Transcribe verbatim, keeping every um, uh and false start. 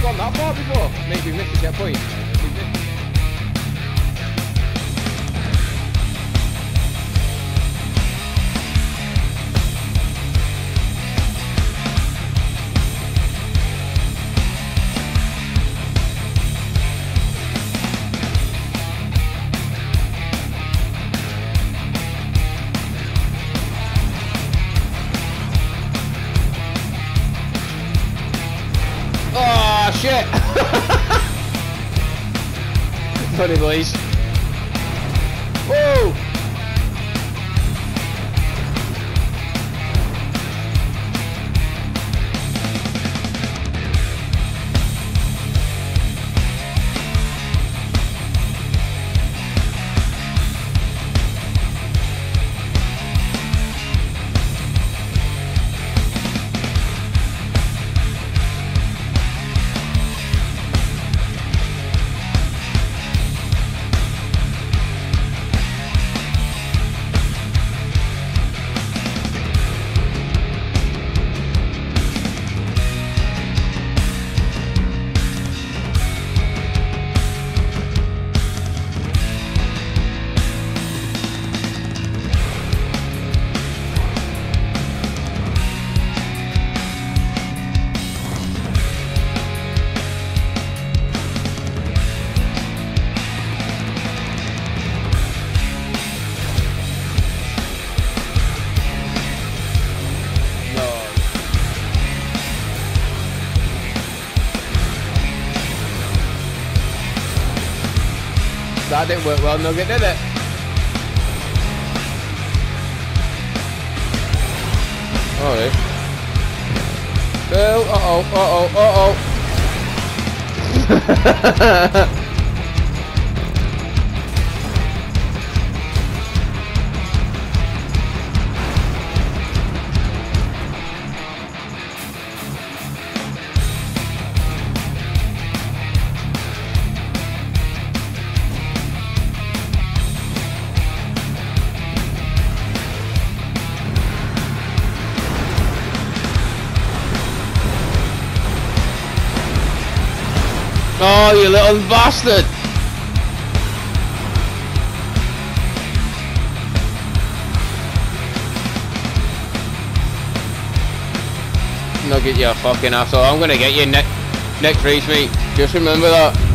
gone that far before? Maybe we missed the checkpoint. We missed. Oh shit! Funny boys. Whoa! That didn't work well, Nugget, did it? Alright. Oh, uh-oh, uh-oh, uh-oh. Oh, you little bastard! Nugget, you fucking asshole. I'm gonna get you next next race, mate. Just remember that.